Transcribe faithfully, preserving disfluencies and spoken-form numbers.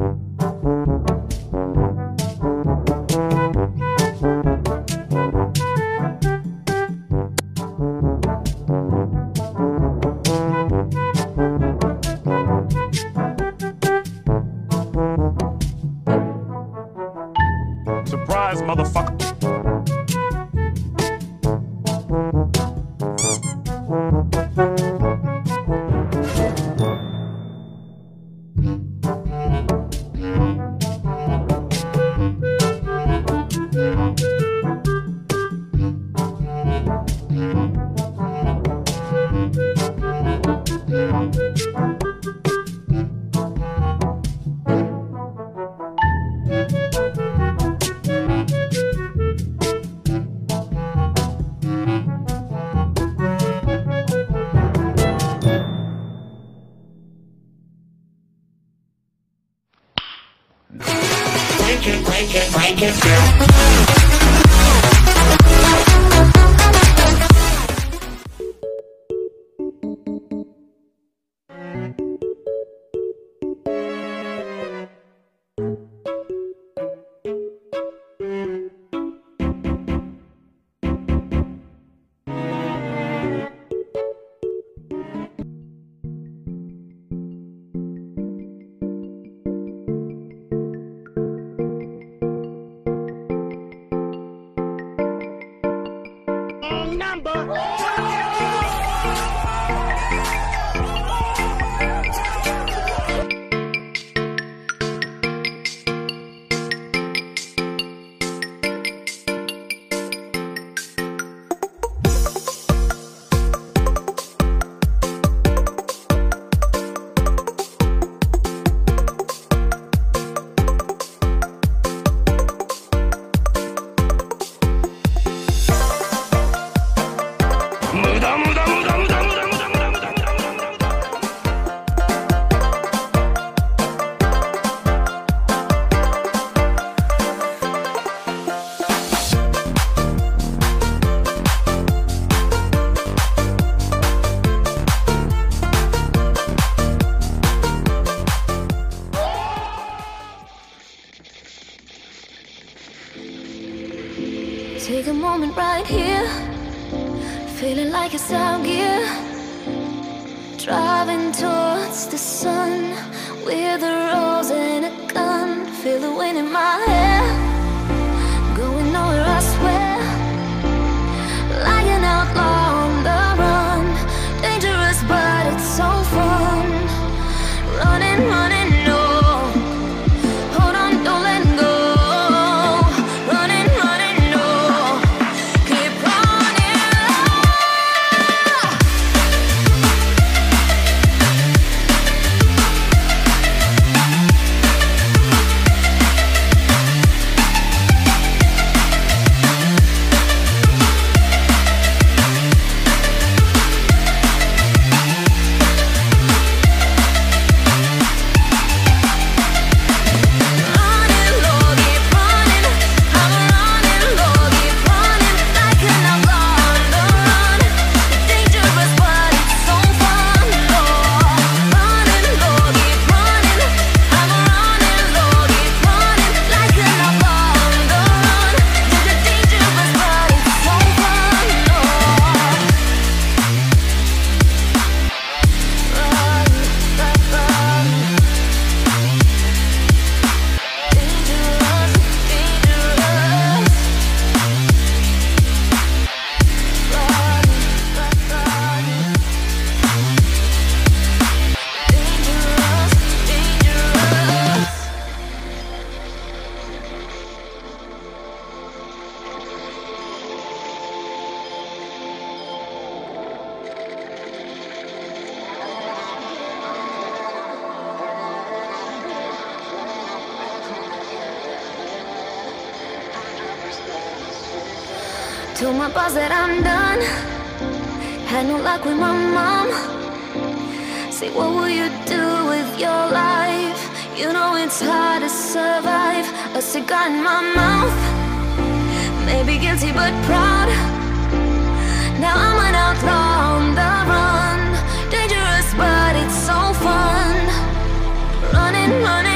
Surprise, motherfucker. Break it, break it, break it down. Take a moment right here, feeling like it's out gear, driving towards the sun with a rose and a gun. Feel the wind in my hair, going nowhere I swear, like an outlaw on the run. Dangerous but it's so fun, running, running, no. Hold on, don't let go. Told my boss that I'm done, had no luck with my mom. Say, what will you do with your life? You know it's hard to survive. A cigar in my mouth, maybe guilty but proud. Now I'm an outlaw on the run. Dangerous but it's so fun, running, running.